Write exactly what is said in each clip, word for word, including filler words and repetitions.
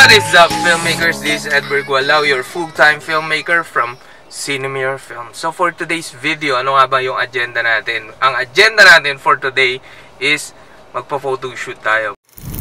What is up, filmmakers? This is Edward Gualao, your full-time filmmaker from Cinemir Films. So for today's video, ano nga ba yung agenda natin? Ang agenda natin for today is magpa-photoshoot tayo.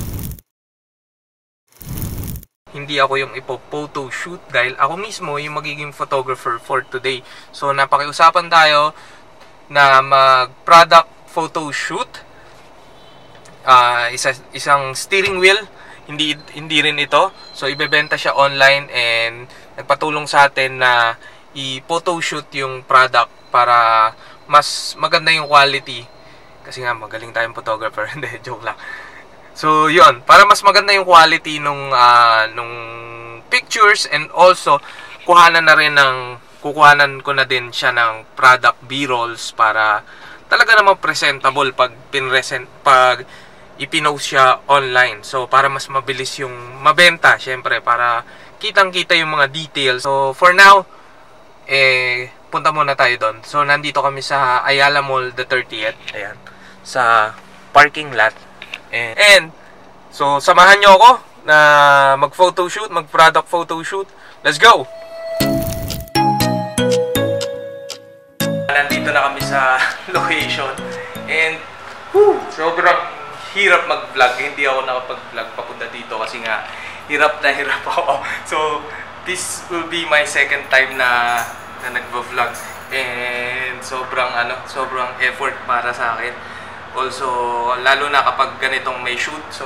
Hindi ako yung ipo-photoshoot dahil ako mismo yung magiging photographer for today. So napakiusapan tayo na mag-product photoshoot. Uh, isa, isang steering wheel, hindi hindi rin ito. So ibebenta siya online and nagpatulong sa atin na i-photoshoot yung product para mas maganda yung quality. Kasi nga magaling tayong photographer. Hindi, joke lang. So yun, para mas maganda yung quality nung uh, nung pictures, and also kuhanan na rin ng kukuhanan ko na din siya ng product B-rolls para talaga namang presentable pag pinresent pag ipinost siya online. So para mas mabilis yung mabenta, syempre para kitang-kita yung mga details. So for now, eh punta muna tayo doon. So nandito kami sa Ayala Mall the thirtieth, ayan, sa parking lot. And, and so samahan nyo ako na mag-photoshoot, mag-product photoshoot. Let's go! Nandito na kami sa location and whew, sobrang hirap mag-vlog. Hindi ako nakapag-vlog papunta dito kasi nga hirap na hirap ako. So this will be my second time na na nagvo-vlog and sobrang ano, sobrang effort para sa akin. Also, lalo na kapag ganitong may shoot. So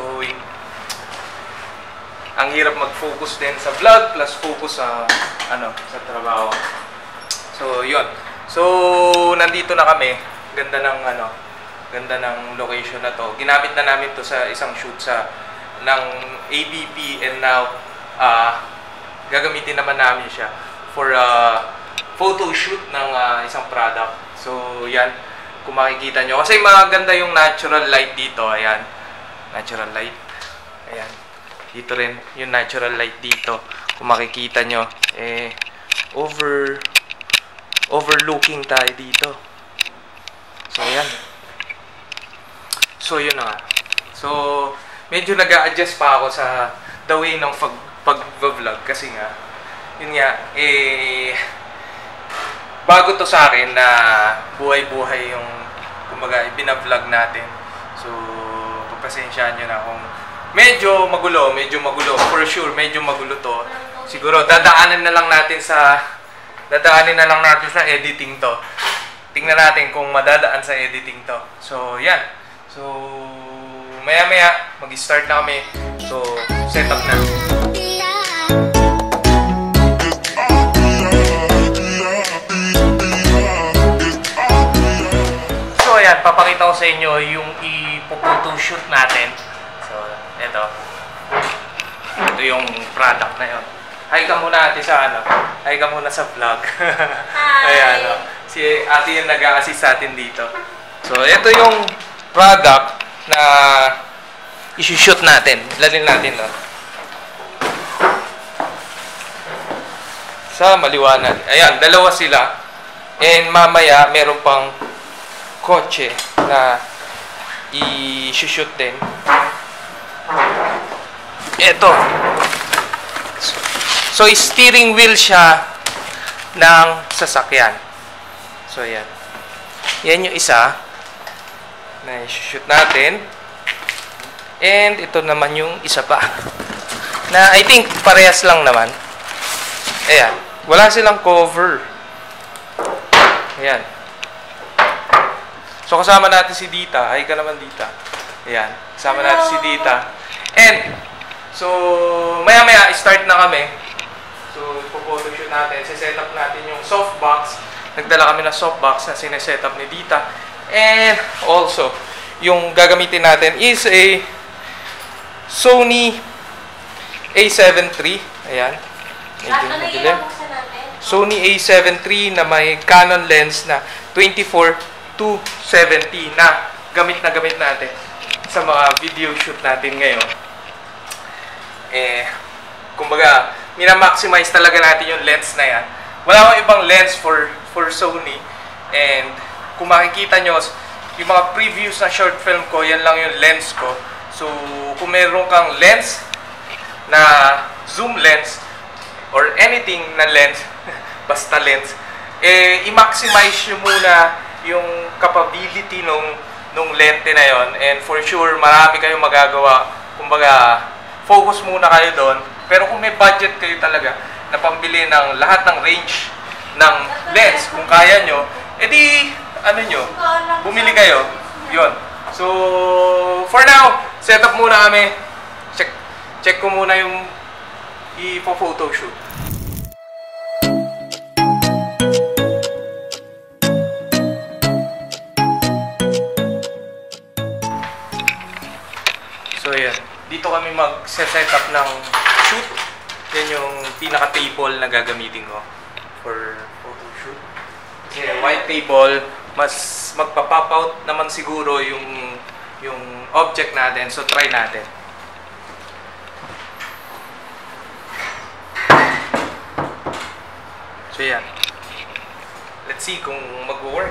ang hirap mag-focus din sa vlog plus focus sa ano, sa trabaho. So yun. So nandito na kami. Ganda ng ano, ganda ng location na to. Ginamit na namin to sa isang shoot sa ng A B P, and now uh, gagamitin naman namin siya for a photo shoot ng uh, isang product. So yan, kung makikita nyo, kasi maganda yung natural light dito. Ayan, natural light. Ayan, dito rin yung natural light dito. Kung makikita nyo, eh over overlooking tayo dito. So ayan. So yun na nga. So medyo nag-a-adjust pa ako sa the way ng pag-vlog kasi nga yun nga eh bago to sa akin na buhay-buhay yung kumbaga bina-vlog natin. So pagpasensyahan nyo na kung medyo magulo, medyo magulo. For sure, medyo magulo to. Siguro dadaanan na lang natin sa dadaanin na lang natin sa editing to. Tingnan natin kung madadaan sa editing to. So yan. So, maya-maya, mag-start na kami. So, set up na. So, ayan, papakita ko sa inyo yung i-photoshoot natin. So, ito. Ito yung product na yun. Hi ka muna ate sa ano. Hi ka muna sa vlog. Hi! Ayan, no? Si ate yung nag-a-assist sa atin dito. So, ito yung product na i-shoot natin. Lalin natin, no? Sa maliwanag. Ayan, dalawa sila. And mamaya, meron pang kotse na i-shoot din. Ito. So, steering wheel siya ng sasakyan. So, ayan. Yan yung isa na i-shoot natin. And ito naman yung isa pa na I think parehas lang naman. Ayan, wala silang cover. Ayan. So kasama natin si Dita. Ay ka naman Dita. Ayan, kasama natin si Dita. And so maya maya start na kami. So ipo-photoshoot natin. Se-set up natin yung softbox. Nagdala kami ng softbox na sine-set up ni Dita. And also, yung gagamitin natin is a Sony A seven three. Ayan. Medyo madilim. Sony A seven three na may Canon lens na twenty-four to seventy na gamit na gamit natin sa mga video shoot natin ngayon. Eh, kumbaga, mina-maximize talaga natin yung lens na yan. Wala akong ibang lens for for Sony. And kung makikita nyo, yung mga previews na short film ko, yan lang yung lens ko. So, kung meron kang lens na zoom lens or anything na lens, basta lens, eh, i-maximize nyo muna yung capability nung, nung lente na yon, and for sure, marami kayong magagawa. Kumbaga, focus muna kayo doon. Pero kung may budget kayo talaga na pambili ng lahat ng range ng lens, kung kaya nyo, edi, ano nyo, bumili kayo. Yun. So, for now, set up muna kami. Check, check ko muna yung i-photo shoot. So, yan. Dito kami mag-set up ng shoot. Yan yung pinaka-table na gagamitin ko for photo shoot. Kasi white table, mas magpa-pop out naman siguro yung yung object natin. So, try natin. So, yan. Let's see kung mag-work.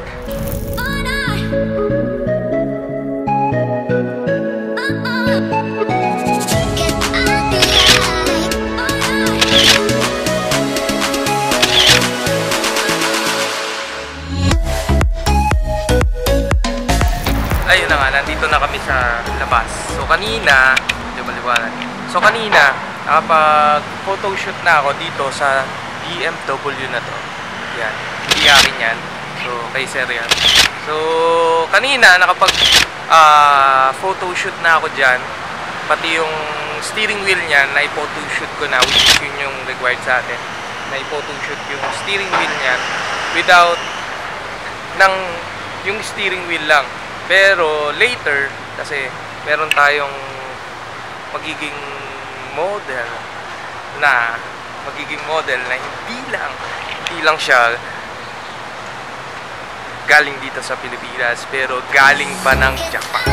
Ayun na nga, nandito na kami sa labas. So kanina, di ba liwanag? So kanina, nakapag-photoshoot na ako dito sa B M W na to. Yan, hindi akin yan. So, kay Sir yan. So, kanina, nakapag-photoshoot uh, na ako dyan. Pati yung steering wheel niyan, na-photoshoot ko na, which is yun yung required sa atin. Na-photoshoot yung steering wheel niyan without ng yung steering wheel lang. Pero later, kasi meron tayong magiging model na magiging model na hindi lang hindi lang siya galing dito sa Pilipinas, pero galing pa ng Japan.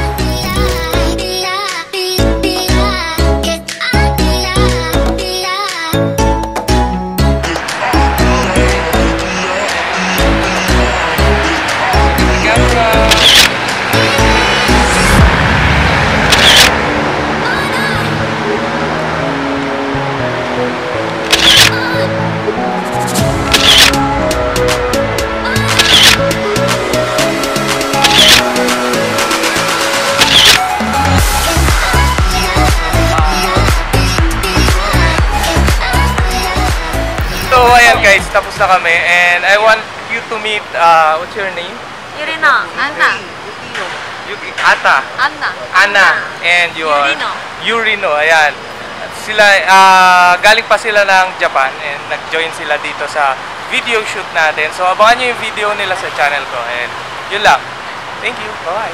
Guys, tapos na kami and I want you to meet, uh, what's your name? Yurino. Anna. Yuki, Ata. Anna. Anna. And you are? Yurino. Yurino, ayan. Sila, uh, galing pa sila ng Japan and nag-join sila dito sa video shoot natin. So, abangan nyo yung video nila sa channel ko and yun lang. Thank you. Bye-bye.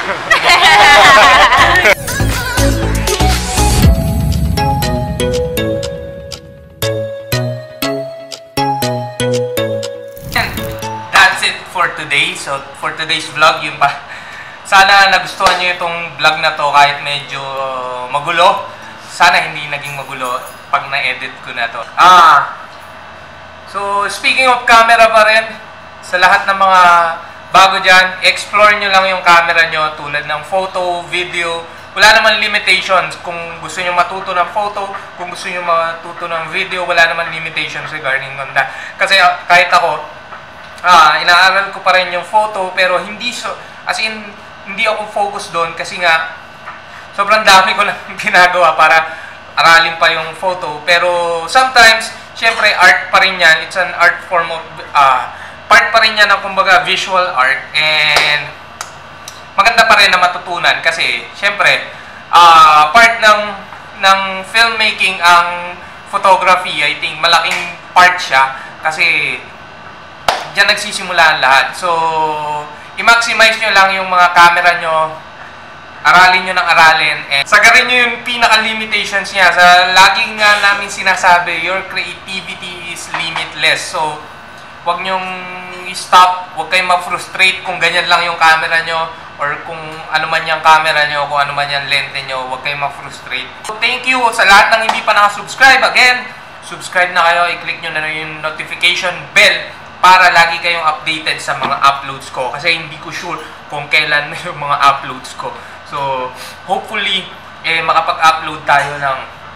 For today, so for today's vlog, yun pa. Sana nagustuhan nyo itong vlog na to kahit medyo magulo. Sana hindi naging magulo pag na-edit ko na to. Ah, so speaking of camera pa rin, sa lahat ng mga bago dyan, explore nyo lang yung camera nyo tulad ng photo, video. Wala naman limitations. Kung gusto nyo matuto ng photo, kung gusto nyo matuto ng video, wala naman limitations regarding on that. Kasi kahit ako, Ah, inaaral ko pa rin yung photo, pero hindi so, as in, hindi ako focus doon kasi nga, sobrang dami ko lang ginagawa para aralin pa yung photo. Pero sometimes, syempre, art pa rin yan. It's an art form of, uh, part pa rin yan ng, kumbaga, visual art. And, maganda pa rin na matutunan kasi, syempre, uh, part ng, ng filmmaking ang photography. I think, malaking part siya kasi, diyan nagsisimula ang lahat. So, i-maximize nyo lang yung mga camera nyo, aralin nyo ng aralin, and sagarin nyo yung pinaka-limitations niya. Sa laging nga namin sinasabi, your creativity is limitless. So, huwag nyong i-stop, huwag kayong ma-frustrate kung ganyan lang yung camera nyo, or kung ano man yung camera nyo, kung ano man yung lente nyo, huwag kayong ma-frustrate. So, thank you sa lahat ng hindi pa nakasubscribe. Again, subscribe na kayo, i-click nyo na yung notification bell para lagi kayong updated sa mga uploads ko. Kasi hindi ko sure kung kailan na yung mga uploads ko. So, hopefully, eh, makapag-upload tayo ng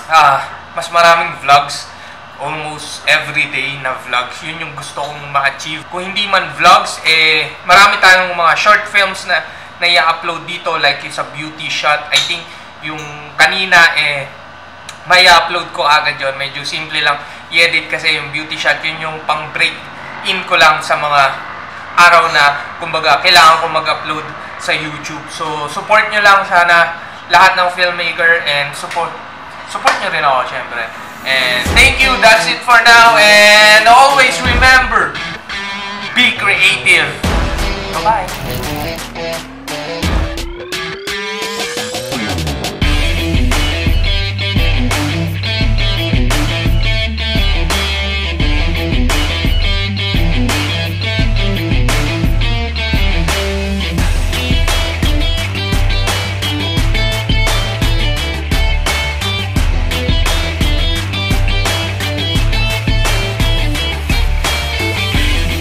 ah, mas maraming vlogs. Almost everyday na vlogs. Yun yung gusto kong ma-achieve. Kung hindi man vlogs, eh, marami tayong mga short films na na i-upload dito, like yung sa beauty shot. I think yung kanina, eh, may upload ko agad yun. Medyo simple lang i-edit kasi yung beauty shot, yun yung pang break in ko lang sa mga araw na, kumbaga, kailangan ko mag-upload sa YouTube. So, support nyo lang sana lahat ng filmmaker and support support nyo rin ako, syempre. And thank you, that's it for now. And always remember, be creative. Bye-bye.